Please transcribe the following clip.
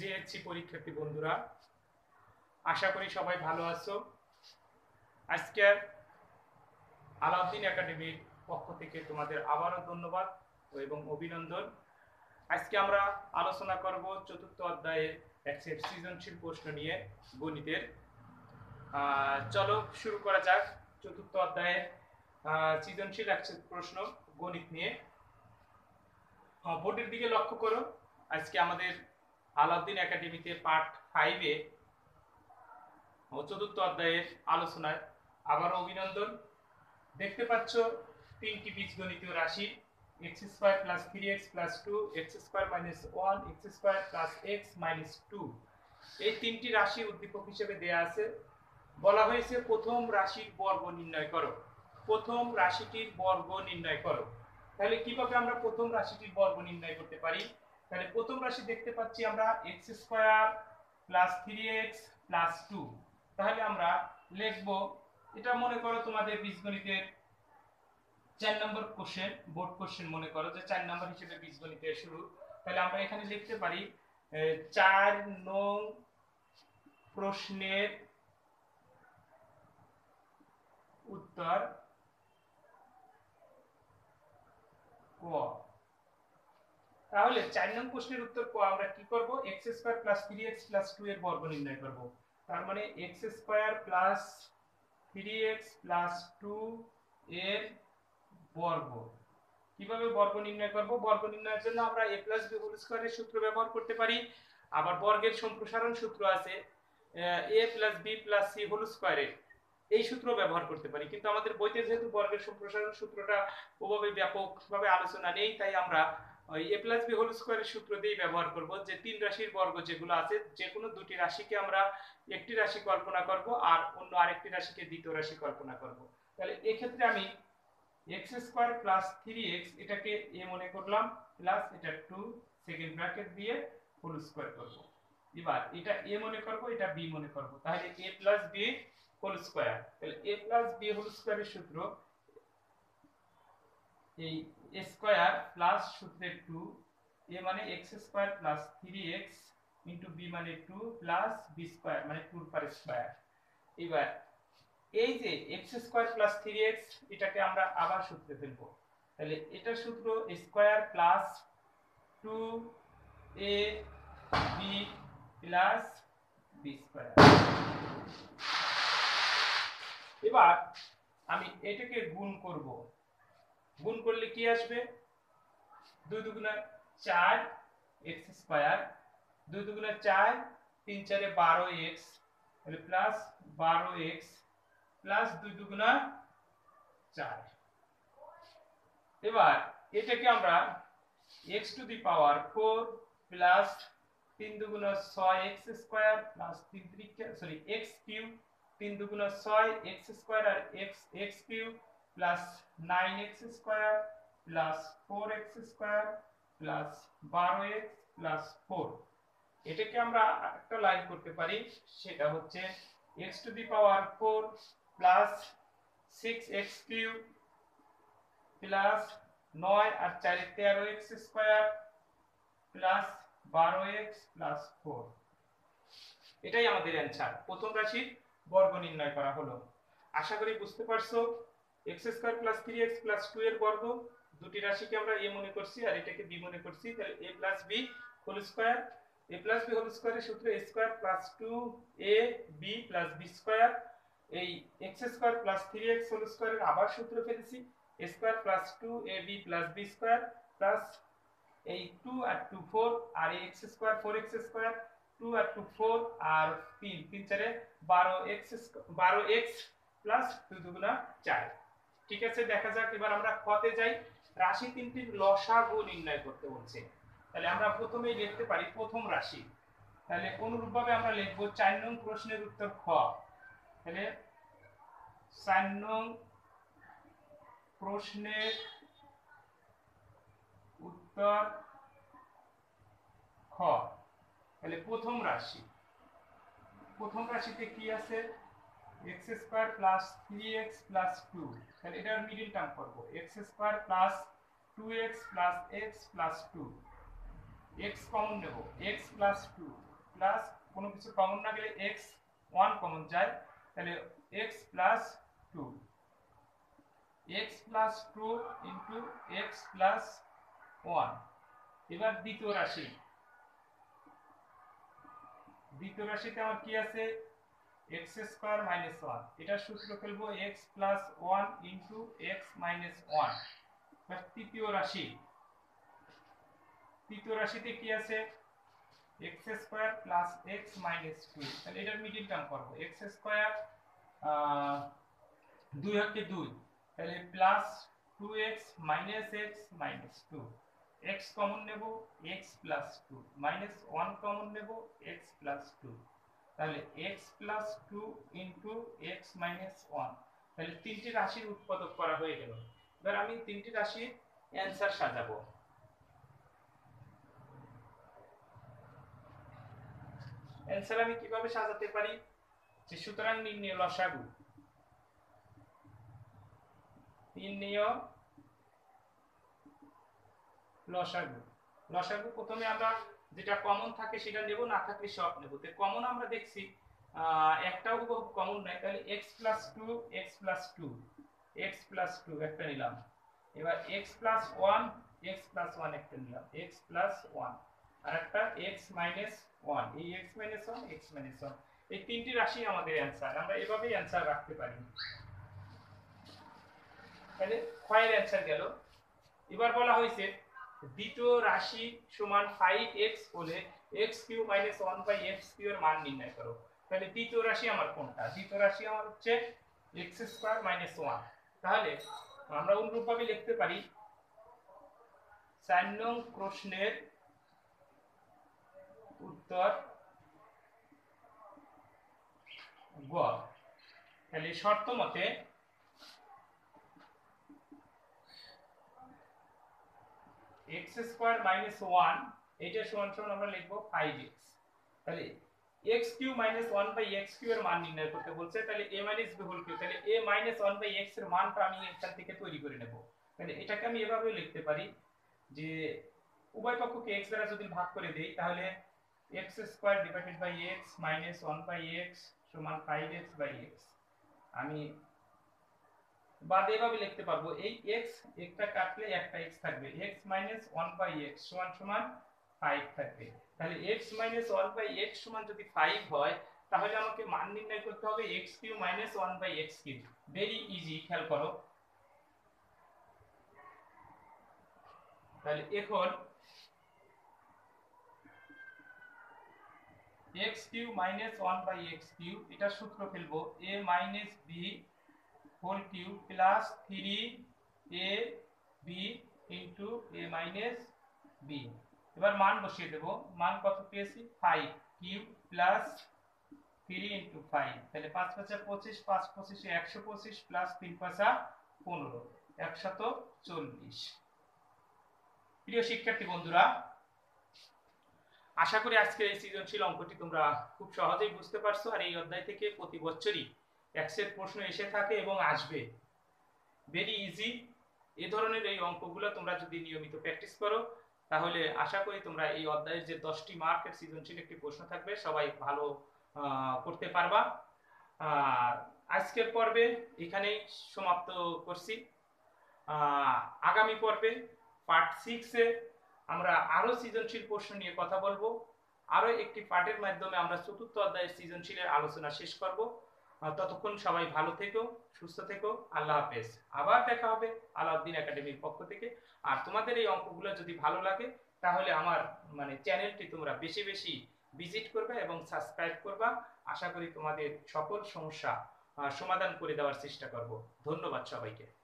GSC পরীক্ষার্থী বন্ধুরা, আশা করি সবাই ভালো আছো। আজকে আলাউদ্দিন একাডেমির পক্ষ থেকে তোমাদের আবারও ধন্যবাদ এবং অভিনন্দন। আজকে আমরা আলোচনা করব চতুর্থ অধ্যায়ের এক সেট সৃজনশীল প্রশ্ন নিয়ে গণিতের। চলো শুরু করা যাক চতুর্থ অধ্যায়ের সৃজনশীল এক সেট প্রশ্ন গণিত নিয়ে। বোর্ডের দিকে লক্ষ্য করো। আজকে আমাদের আলাউদ্দিন একাডেমিতে পার্ট 5-এ চতুর্থ অধ্যায়ের আলোচনায় আবারও অভিনন্দন। দেখতে পাচ্ছ তিনটি বীজগণিতীয় রাশি x² + 3x + 2, x² - 1, x² + x - 2। এই তিনটি রাশি উদ্দীপক হিসেবে দেয়া আছে। বলা হয়েছে প্রথম রাশির বর্গ নির্ণয় করো। প্রথম রাশিটির বর্গ নির্ণয় করো। তাহলে কিভাবে আমরা প্রথম রাশিটির বর্গ নির্ণয় করতে পারি? তাহলে প্রথম রাশি দেখতে পাচ্ছি আমরা x² + 3x + 2। তাহলে আমরা লিখব, এটা মনে করো তোমাদের বীজগণিতের 4 নম্বর কোশ্চেন, বোর্ড কোশ্চেন মনে করো যে 4 নম্বর হিসেবে বীজগণিতের শুরু। তাহলে আমরা এখানে লিখতে পারি 4 নং প্রশ্নের উত্তর ক। তাহলে 4 নং প্রশ্নের উত্তর ক আমরা কি করব? x² + 3x + 2 এর বর্গ নির্ণয় করব। তার মানে x² + 3x + 2 এর বর্গ। কিভাবে বর্গ নির্ণয় করব? বর্গ নির্ণয়ের জন্য আমরা a + b হোল স্কয়ারের সূত্র ব্যবহার করতে পারি। আবার বর্গের সম্প্রসারণ সূত্র আছে a + b + c হোল স্কয়ারের, এই সূত্র ব্যবহার করতে পারি। কিন্তু আমাদের বইতে যেহেতু বর্গের সম্প্রসারণ সূত্রটা ওভাবে ব্যাপকভাবে আলোচনা নেই, তাই আমরা ওই a + b হোল স্কয়ারের সূত্র দিয়ে ব্যবহার করব যে তিন রাশির বর্গ যেগুলো আছে, যে কোনো দুটি রাশিকে আমরা একটি রাশি কল্পনা করব আর অন্য আরেকটি রাশিকে দ্বিতীয় রাশি কল্পনা করব। তাহলে এই ক্ষেত্রে আমি x² + 3x এটাকে a মনে করলাম, প্লাস এটা 2 সেকেন্ড ব্র্যাকেট দিয়ে হোল স্কয়ার করব। এবার এটা a মনে করব, এটা b মনে করব। তাহলে a + b হোল স্কয়ার। তাহলে a + b হোল স্কয়ারের সূত্র এই a স্কয়ার প্লাস সূত্রে 2, a মানে x² + 3x * b মানে 2 প্লাস b স্কয়ার মানে 2 পার স্কয়ার। এবার এই যে x² + 3x এটাকে আমরা আবার সূত্রে ফেলবো। তাহলে এটা সূত্র square plus 2ab plus b square. এবার আমি এটাকে গুণ করব। গুণ করলে কি আসবে? 2 দুগুণে 4 x², 2 দুগুণে 4, 3 4 12x, তাহলে প্লাস 12x প্লাস 2 দুগুণা 4। এবার এটাকে আমরা x⁴ প্লাস 3 দুগুণা 6x² প্লাস 3 x³ 3 দুগুণা 6 x² আর x³ plus 9x² plus 4x² plus 12x plus 4। এটাকে আমরা একটা লাইন করতে পারি, সেটা হচ্ছে x⁴ প্লাস 6x³ প্লাস 9 আর 4 13x² প্লাস 12x প্লাস 4। এটাই আমাদের অ্যানসার। প্রথম রাশির বর্গ নির্ণয় করা হলো। আশা করি বুঝতে পারছো। x² + 3x + 2 এর বর্গ, দুটি রাশিকে আমরা a মনে করছি আর এটাকে b মনে করছি। তাহলে a + b whole square, a + b whole স্কয়ারের সূত্র a² + 2ab + b স্কয়ার। এই x² + 3x হোল স্কয়ারের আবার সূত্র ফেলেছি, a² + 2ab + b square plus এই 2 আর 2 4 আর এই x² 4x² 2 আর 2 4 আর 3 3 4 12x প্লাস 2 দুগুণা 4। ঠিক আছে, দেখা যাক এবার আমরা কতে যাই। রাশি তিনটির লসাগু নির্ণয় করতে বলছে। তাহলে আমরা প্রথমেই লিখতে পারি প্রথম রাশি। তাহলে অনুরূপভাবে আমরা লিখব 4 নং প্রশ্নের উত্তর খ। তাহলে 4 নং প্রশ্নের উত্তর খ। তাহলে প্রথম রাশি, প্রথম রাশিতে কি আছে? x² + 3x + 2। তাহলে এটার মিডল টার্ম করব, x² + 2x + x + 2। x common নেব, x + 2 প্লাস কোনো কিছু কমন না গেলে এক্স 1 কমন যায়, তাহলে x plus 2, x plus 2 into x plus 1। এবার দ্বিতীয় রাশিতে আমার কি আছে, এক্স স্কোয়ার মাইনাস 1, এটার সূত্র ফেলবো x plus 1 into x minus 1। তৃতীয় রাশিতে কি আছে, x square plus x minus 2, তাহলে এটার মিডিল টার্ম করবো এক্স স্কোয়ার 2 হচ্ছে 2, তাহলে plus 2x minus x minus 2, x common নেব x প্লাস 2, মাইনাস 1 কমন নেব x প্লাস 2, তাহলে x plus 2 into x minus 1। তাহলে তিনটি রাশির উৎপাদক করা হয়ে গেল। এবার আমি তিনটি রাশির অ্যান্সার সাজাবো। অ্যান্সার আমি কিভাবে সাজাতে পারি, যে সুতরাং নির্ণয় লসাগু, লসাগু প্রথমে আমরা যেটা কমন থাকে সেটা নেব, না থাকলে সব নেব। তো কমন আমরা দেখছি একটাও কমন নাই, তাহলে x প্লাস 2 একটা নিলাম। এবার x প্লাস 1 একটা নিলাম, x প্লাস 1 আর একটা x মাইনাস 1, এই x মাইনাস 1 এই তিনটি রাশি আমাদের অ্যান্সার। আমরা এভাবেই অ্যান্সার রাখতে পারি। তাহলে ক্ষয়ের অ্যান্সার গেল। এবার বলা হয়েছে দ্বিতীয় রাশি সমান 5x হলে x³ - 1/x³ এর মান নির্ণয় করো। তাহলে দ্বিতীয় রাশি আমার কোনটা, দ্বিতীয় রাশি আমার হচ্ছে x² - 1। তাহলে আমরা অনুরূপভাবে লিখতে পারি 4 নং প্রশ্নের উত্তর গ। তাহলে শর্ত মতে x² - 1 এটা সমান আমরা লিখবো 5x। তাহলে x³ - 1/x³ এর মান নির্ণয় করতে বলছে, তাহলে a - b হোল কিউব, তাহলে a - 1/x এর মানটা আমি এখান থেকে তৈরি করে নেব। তাহলে এটাকে আমি এভাবে লিখতে পারি যে উভয় পক্ষকে x দ্বারা যদি ভাগ করে দেই, তাহলে x² / x - 1/x সমান 5x/x। আমি বাদ এভাবে লিখতে পারবো, এই x একটা কাটলে একটা x থাকবে, x - 1/x সমান 5 থাকবে। তাহলে x - 1/x সমান যদি 5 হয়, তাহলে আমাকে মান নির্ণয় করতে হবে x³ - 1/x³। ভেরি ইজি, খেয়াল করো। তাহলে এখন x³ - 1/x³ এটা সূত্র ফেলবো a - b whole cube plus 3ab into a - b। এবার মান বসিয়ে দেব, মান কত পেয়েছি 5 কিউব প্লাস 3 ইনটু 5, তাহলে 5 × 5 = 25, 5 × 25 = 125 প্লাস 3 × 5 = 15, 140। প্রিয় শিক্ষার্থী বন্ধুরা, আশা করি আজকের এই সৃজনশীল অঙ্কটি তোমরা খুব সহজেই বুঝতে পারছো। আর এই অধ্যায় থেকে প্রতি বছরই এক্সের প্রশ্ন এসে থাকে এবং আসবে। Very easy. এই ধরনের এই অঙ্কগুলো তোমরা যদি নিয়মিত প্র্যাকটিস করো, তাহলে আশা করি তোমরা এই অধ্যায়ের যে 10টি মার্কের সৃজনশীল একটি প্রশ্ন থাকবে সবাই ভালো করতে পারবা। আজকের পর্বে এখানেই সমাপ্ত করছি। আগামী পর্বে পার্ট 6-এ আমরা আরো সৃজনশীল প্রশ্ন নিয়ে কথা বলবো। আরো একটি পার্টের মাধ্যমে আমরা চতুর্থ অধ্যায়ের সৃজনশীলের আলোচনা শেষ করব। ততক্ষণ সবাই ভালো থেকো, সুস্থ থেকো। আল্লাহ হাফেজ। আবার দেখা হবে আলাউদ্দিন একাডেমির পক্ষ থেকে। আর তোমাদের এই অঙ্কগুলো যদি ভালো লাগে, তাহলে আমার চ্যানেলটি তোমরা বেশি বেশি ভিজিট করবে এবং সাবস্ক্রাইব করবা। আশা করি তোমাদের সকল সমস্যা সমাধান করে দেওয়ার চেষ্টা করব। ধন্যবাদ সবাইকে।